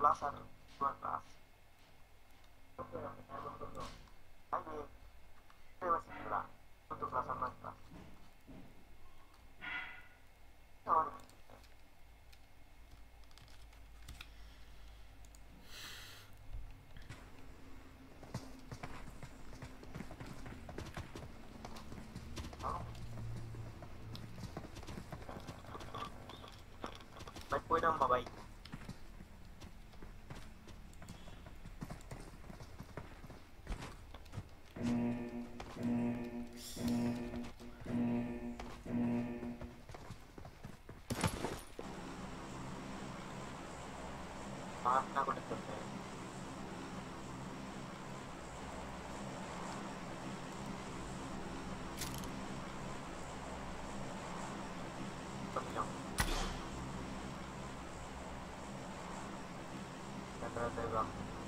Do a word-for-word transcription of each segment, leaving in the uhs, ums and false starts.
kebablasan dua kelas. Oke, emang betul. Lagi, saya masih bilang untuk kelas sama kelas. Oh, baik po ng mabait. Maaf na ako nagpunta. Pagkakang. Nagkakata ba?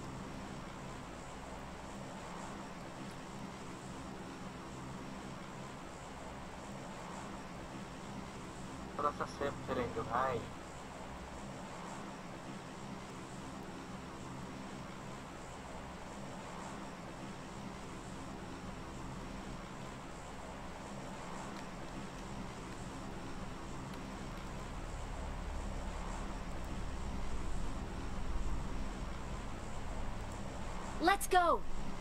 Para sa safe sirenyo ay. Let's go!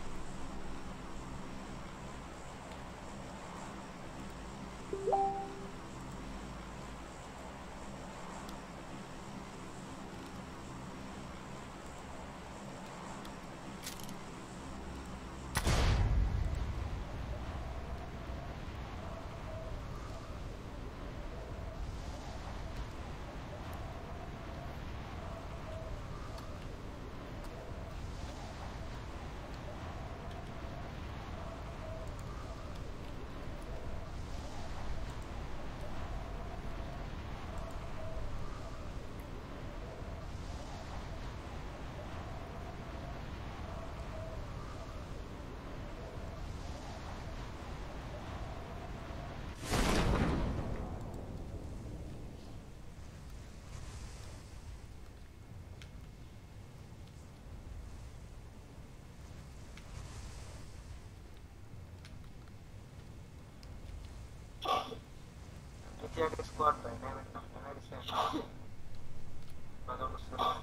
Iti ada squad ba? Nemen na. Nemen siya. Magamos na.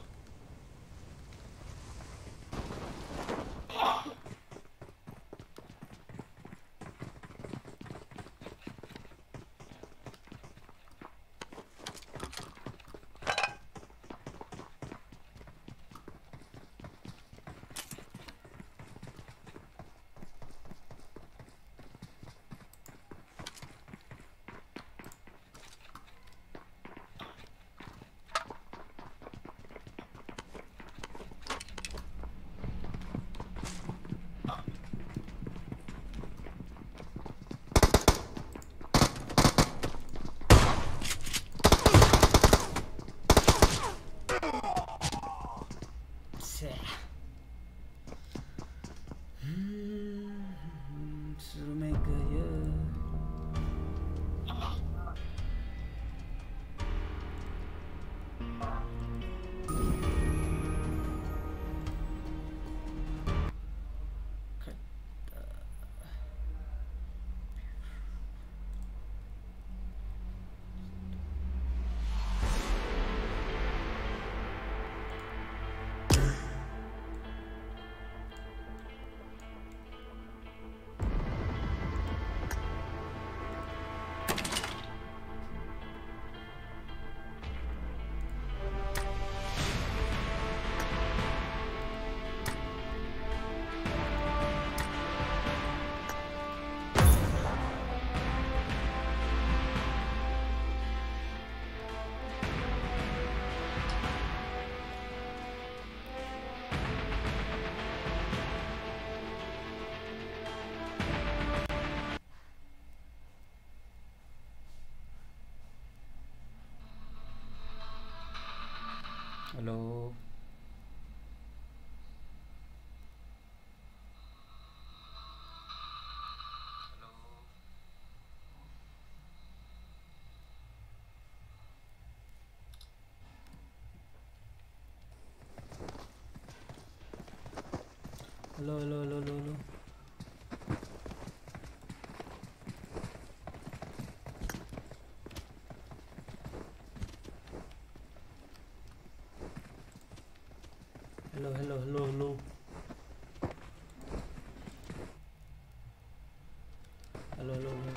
Suruh mereka ya. Halo. Halo. hello, hello, hello, hello, hello. Hello, hello, hello, hello. Hello, hello, hello.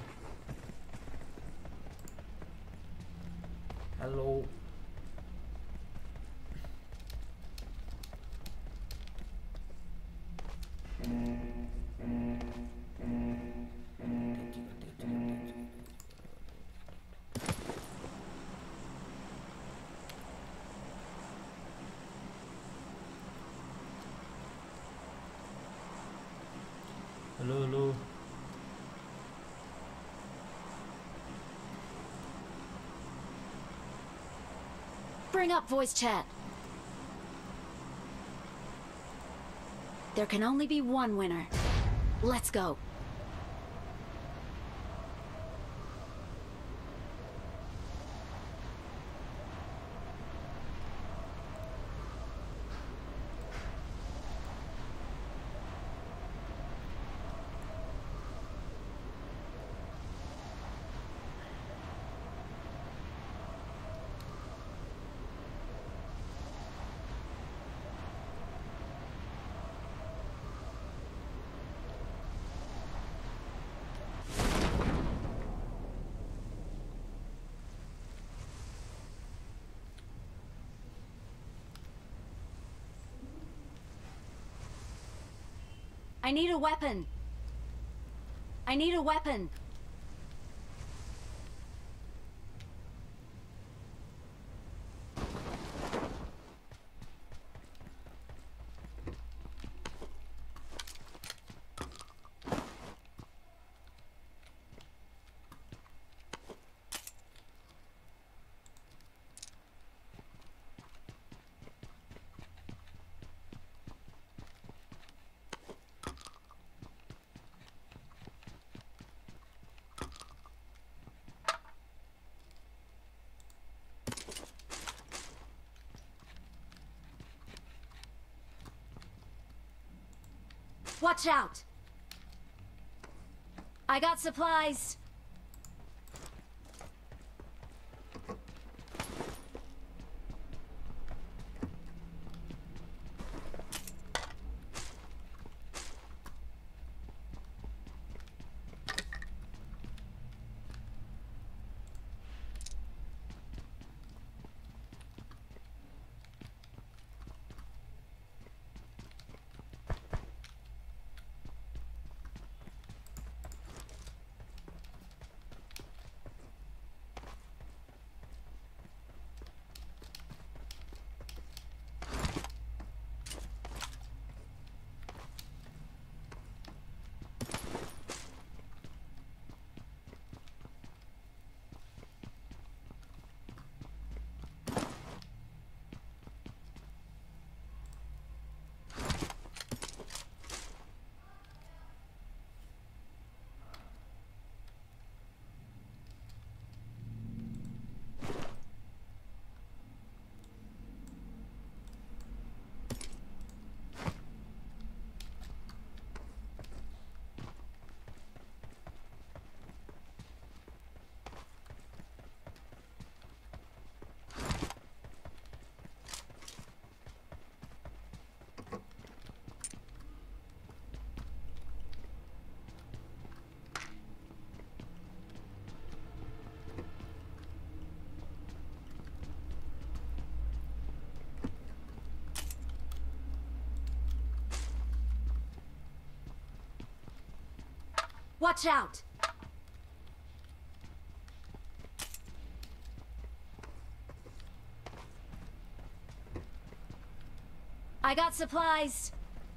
Hello. Hello, hello. Bring up voice chat. There can only be one winner. Let's go. I need a weapon. I need a weapon. Watch out! I got supplies. Watch out! I got supplies.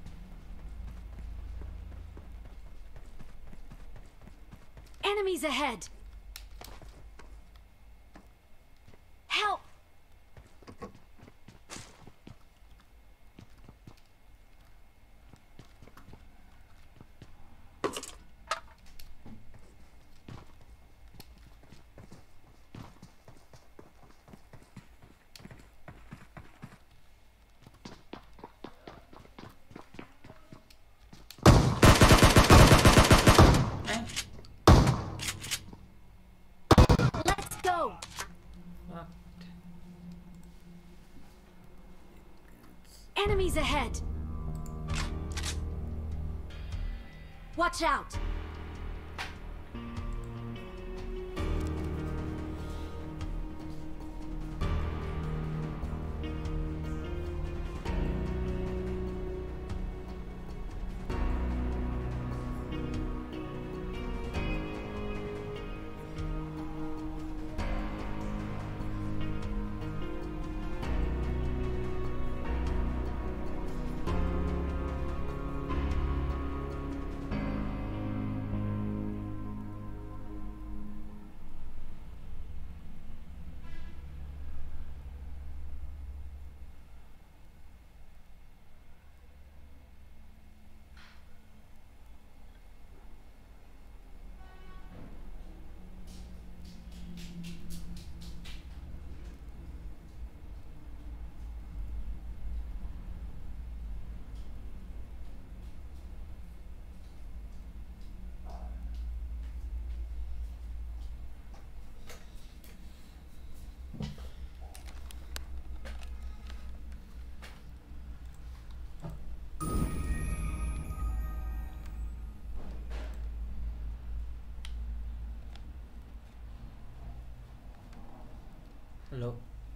Enemies ahead. Help! Fuck. Enemies ahead! Watch out! Hello.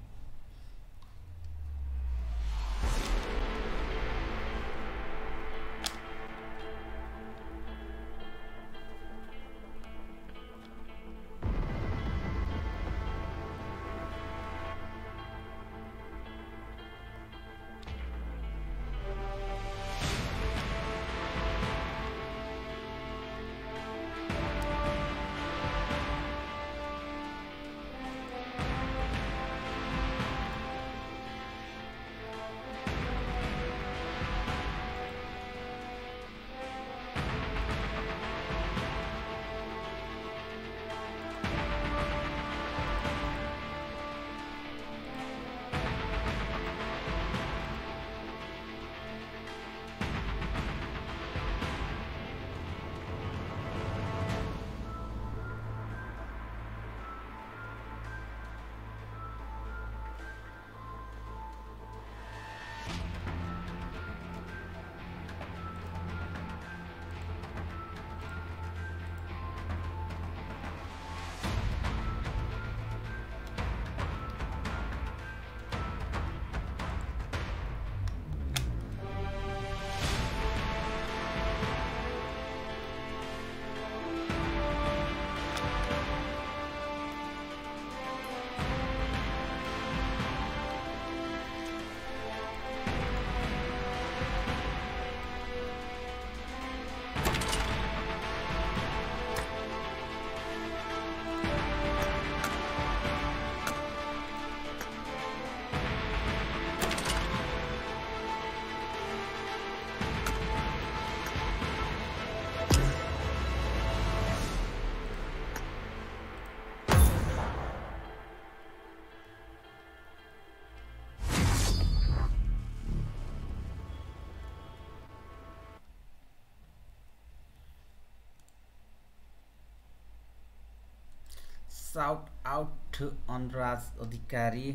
Shout out to Anurag Adhikari.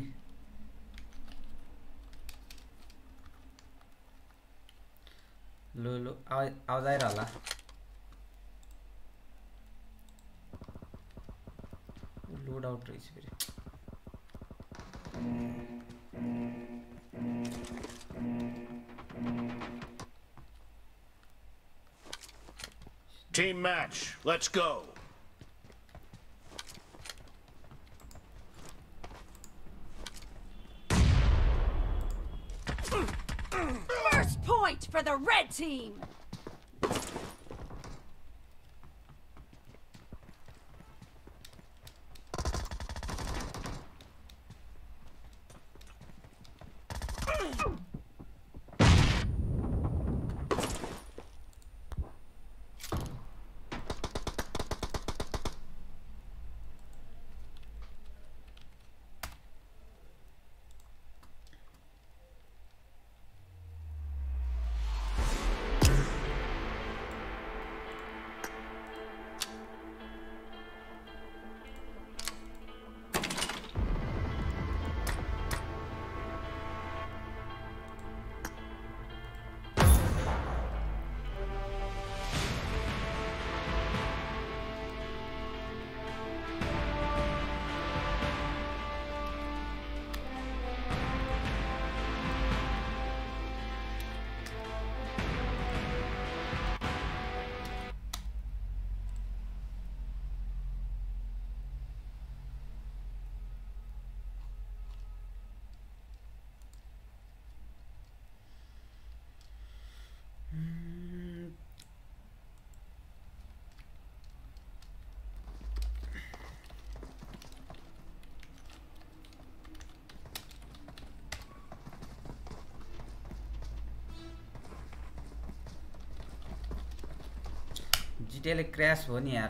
लो लो आवाज आवाज आइरहला load out रहेछ फेरि Team match, let's go. First point for the red team! जिटिएले crash हो नि यार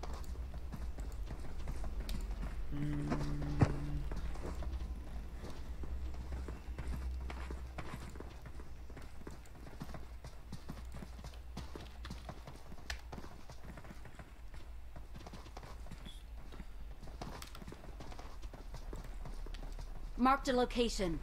Marked a location.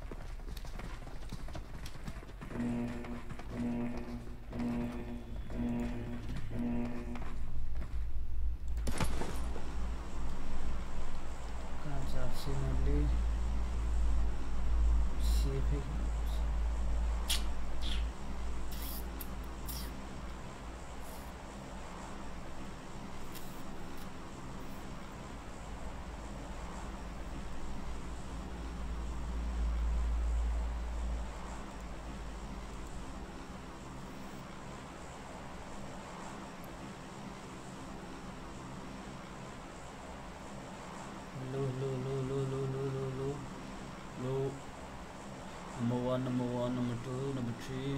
Number one, number two, number three.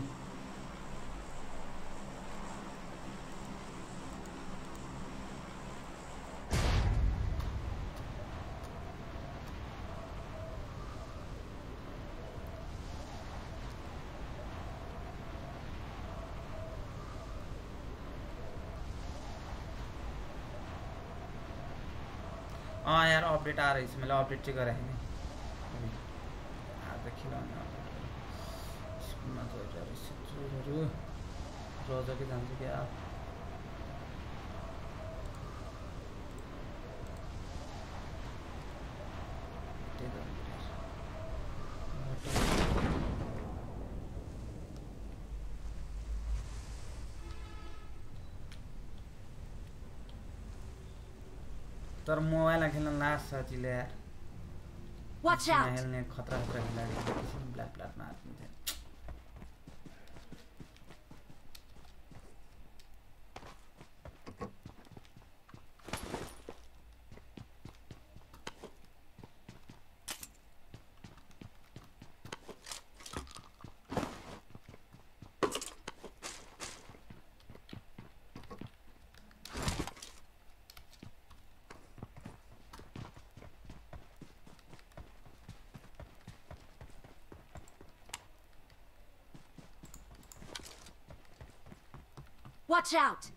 हाँ यार अपडेट आ रही है मतलब अपडेट चेक कर रहे हैं आज खिलाउने स्कुलमा गएर रोजा के जान्छ क्या तर मोबाइलमा खेल्न लास्ट सजिलो यार Watch out! खेल्ने खतरा खतरा खेलाडी ब्ल्याक ब्ल्याक मार्दिन्छ Watch out!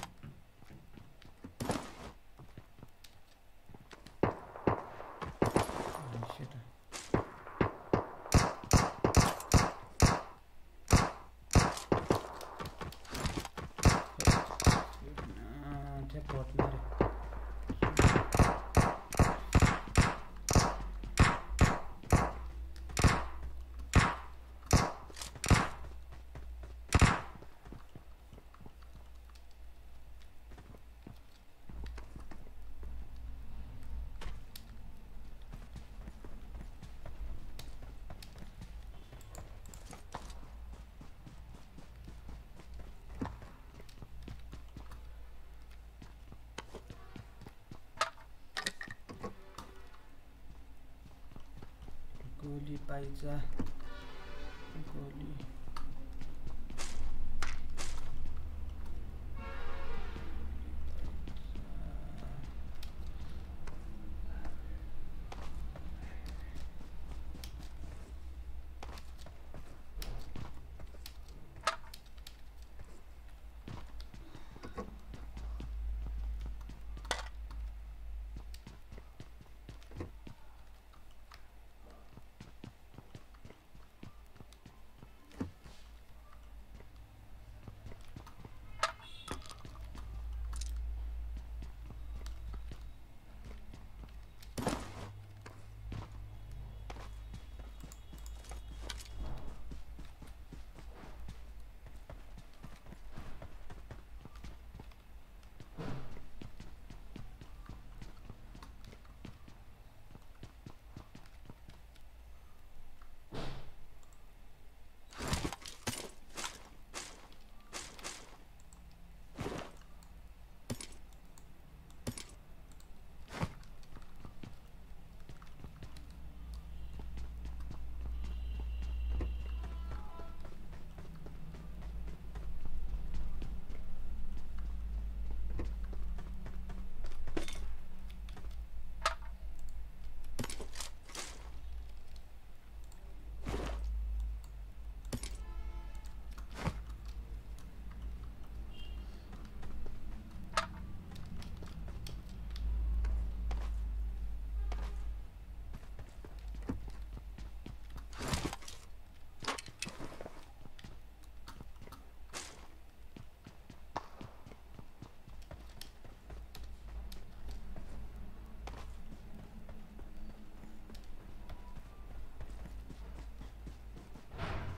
गोली पाइजा गोली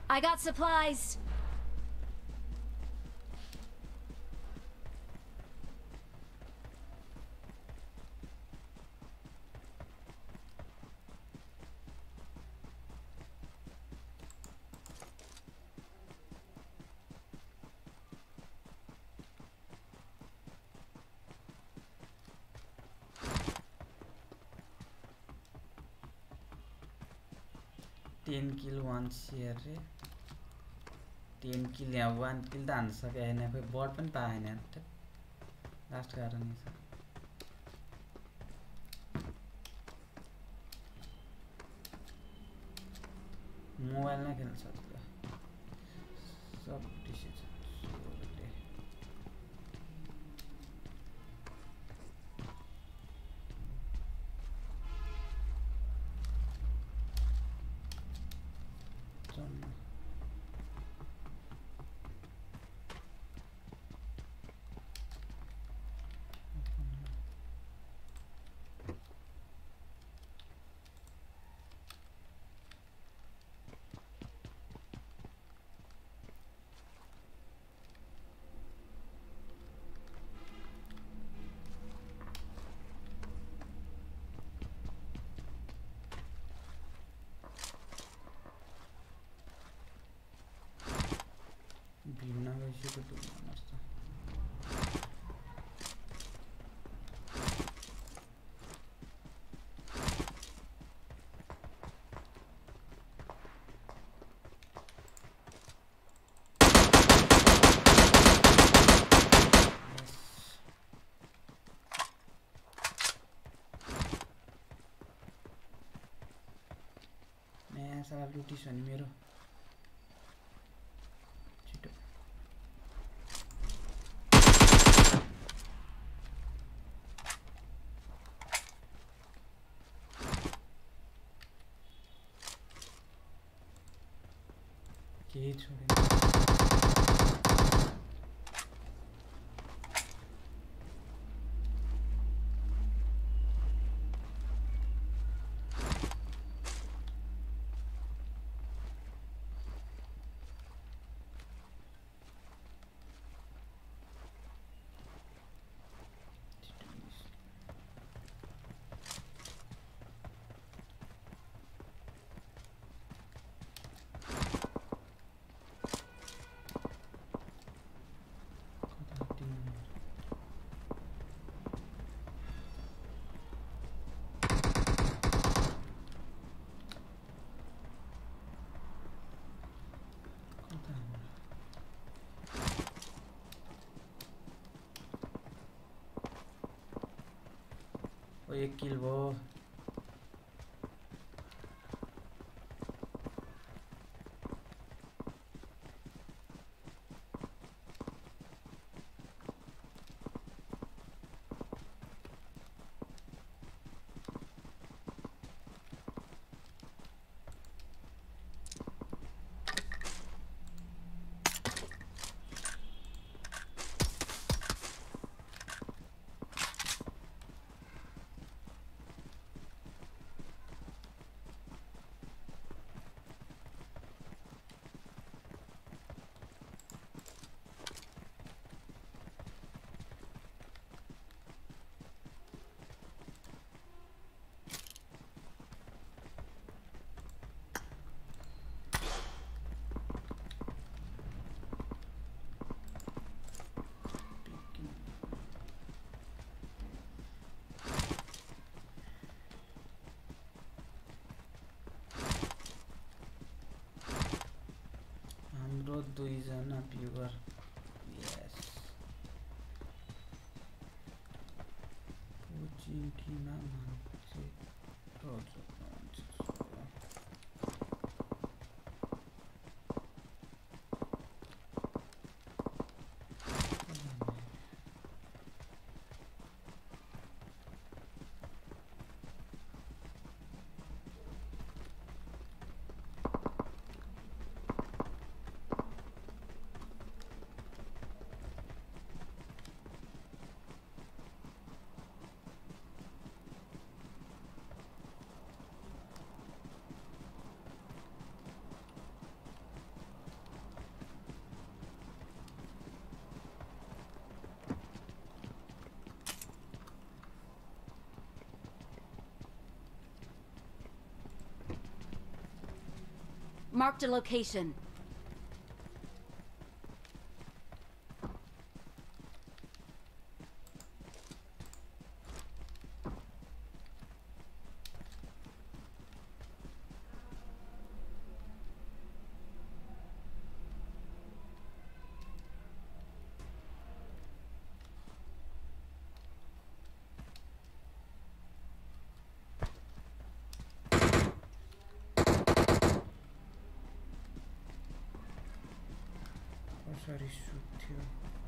I got supplies. ten kill one share रे ten kill यहाँ one kill त हान्न सके हैन खोइ बट पनि पाएन लास्ट कारण नि मोबाइल मा खेल्न सक्छ सब डिसिजन भिन्न भइसक्यो त मस्त मैं साला लुटिस नि मेरो केही छोडेन ओ एक किल भयो दुईजना भ्युवर यस पोचिन्टीमा मान्छे रोज Marked a location. Sorry, shoot here.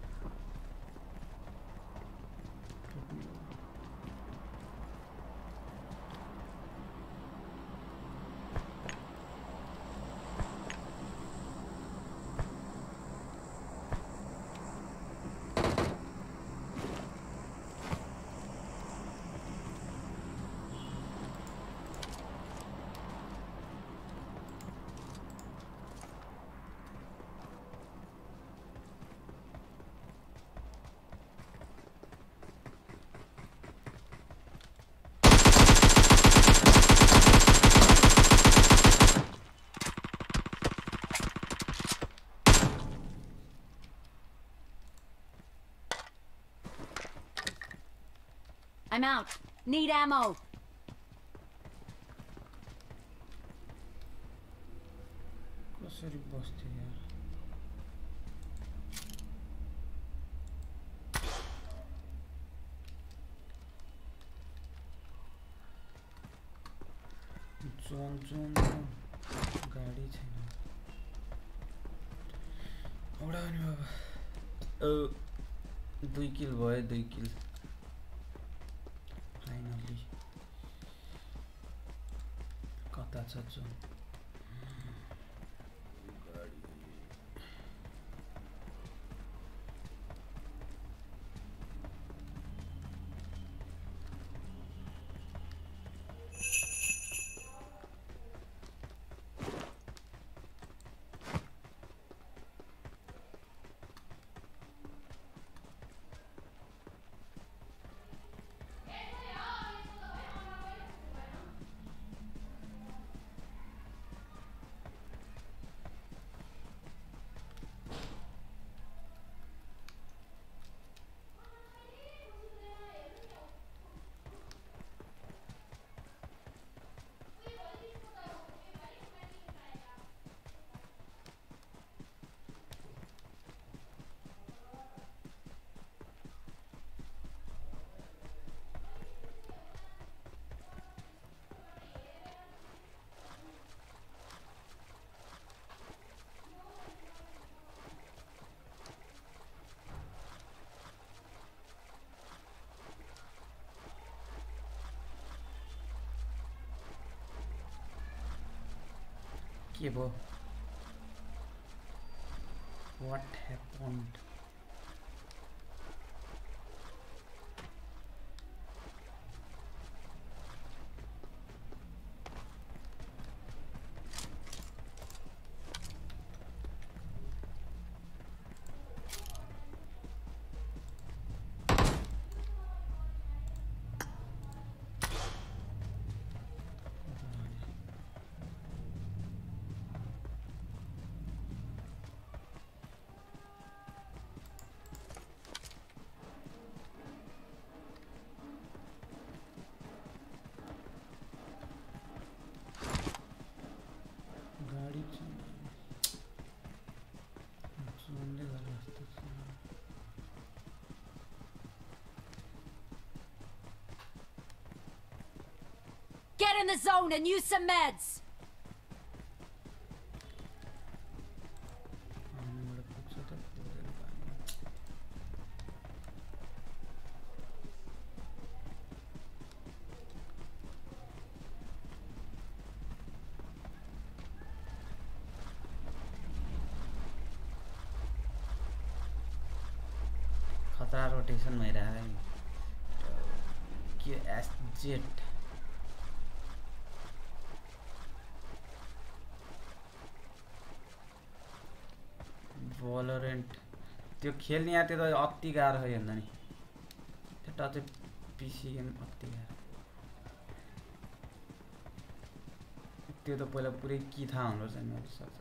I'm out. Need ammo. कसरी बस्थे यार जोन जोन गाडी छैन औडा नि बाबा अ दुई किल भयो दुई किल फाइनली कता छ जोन के भयो what happened Get in the zone and use some meds. खतरा रोटेशन भइरहेको है के एसजेट भलोरेन्ट त्यो खेल्ने यार त्यो त अति गाह्रो हो हेर्दा नि त्यो टच पीसी गेम अति गाह्रो त्यो त पहिला पुरै की थाहा हुनुपर्छ नि मेरो सक्छ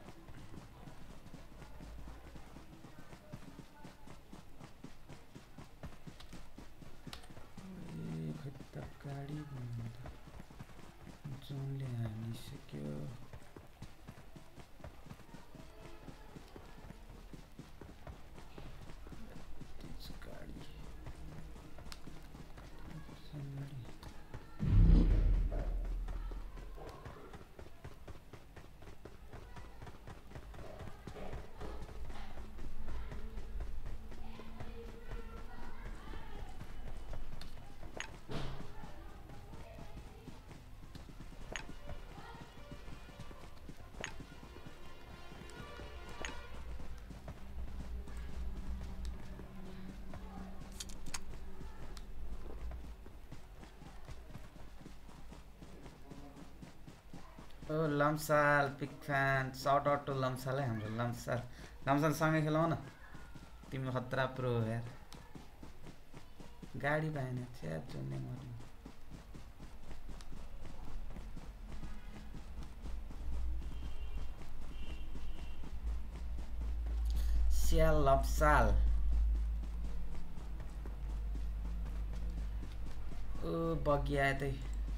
ए खै त गाडी भन्दा जोनले हानिसक्यो ओ Lamsal big fan shout out to Lamsal है हाम्रो लम्साल लम्साल सँगै खेलौँ न तिम्रो खतरा प्रो यार गाडी पाएन छ्या जोड्ने मर्नु स्याल लम्साल ओ बगी आयो त्यही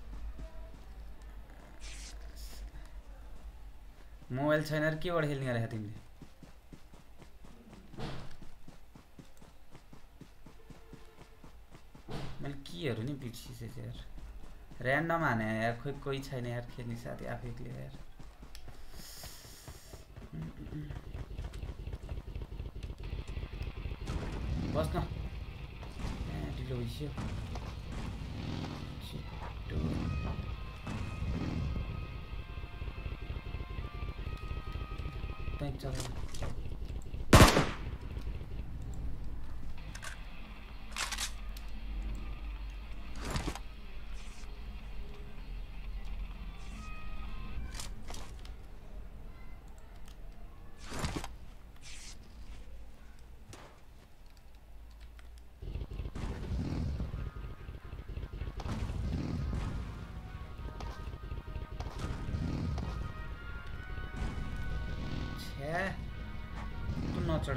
मोबाइल छैन र केबाट खेल्ने गरेको तिमीले मैले केहरू नि बिर्सिसेछु यार ऱ्यान्डम हाने यार खोइ कोही छैन यार खेल्ने साथी आफै एक्लै यार बस्न ढिलो भइसक्यो चल तू न चढ़े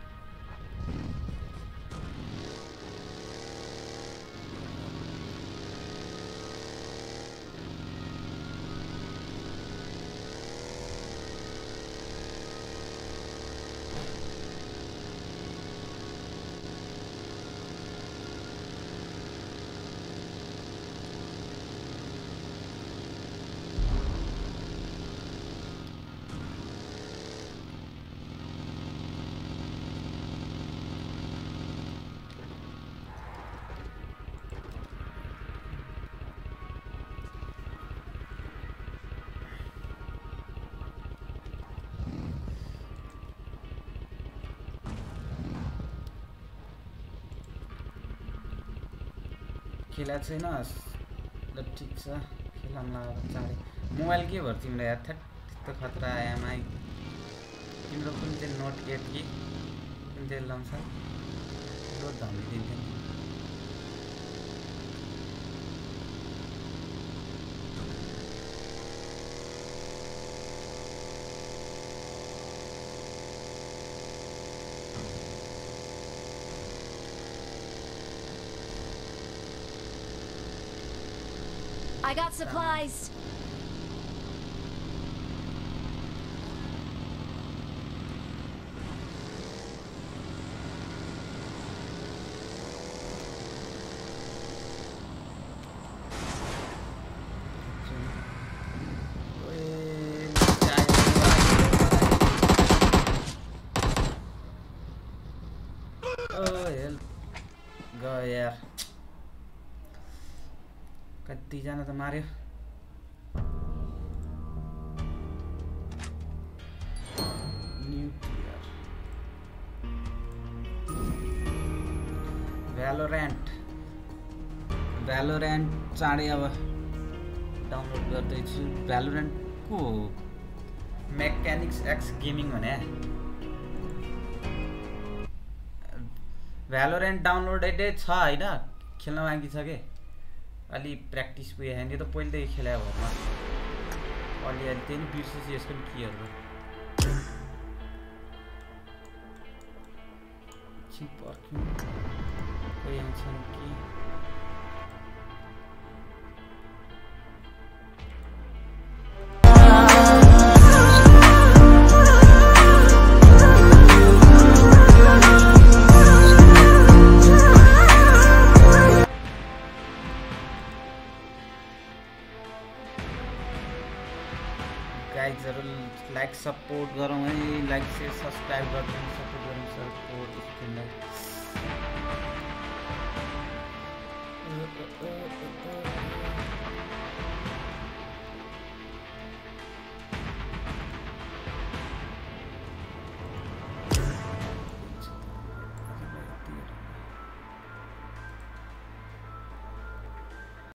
खेला छैन ल ठिक छ खेलाउँला चाँडै मोबाइल के भएर तिमीलाई यार थ्याट त्यस्तो खतरा एमआई तिम्रो कुन चाहिँ नोट एट कि कुन चाहिँ लाउँछ रो धमिदिन्थ्यो I got supplies. गयो यार कतिजना त मार्यो न्युक्लियर भ्यालोरेन्ट भ्यालोरेन्ट चाँडै अब डाउनलोड गर्दैछु भ्यालोरेन्ट को हो मेकानिक्स एक्स गेमिङ भने भ्यालोरेन्ट डाउनलोडेडै छ हैन खेल्न बाँकी छ के अलि प्र्याक्टिस पुगेन नि त पहिलेदेखि खेले भरमा अलिअलि त्यही नि बिर्सेछु यसको नि कीहरू एकछिन पर्ख्यौँ कोही आउँछन् कि गाइजहरु लाइक सपोर्ट गरौँ है लाइक शेयर सब्स्क्राइब गर्दै सपोर्ट गरौँ सपोर्ट स्क्रिनलाई